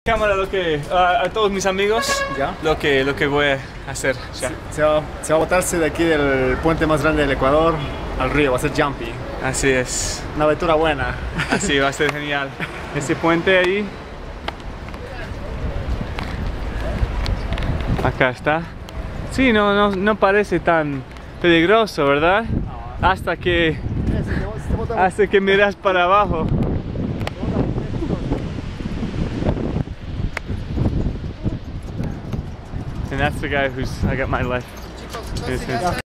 cámara a todos mis amigos ¿Ya? lo que voy a hacer ya. Se va a botarse de aquí del puente más grande del Ecuador al río, va a ser jumpy. Así es, Una aventura buena. así va a ser genial. Ese puente ahí, acá está. Sí, no parece tan peligroso, ¿verdad? Hasta que miras para abajo. And that's the guy I got my life.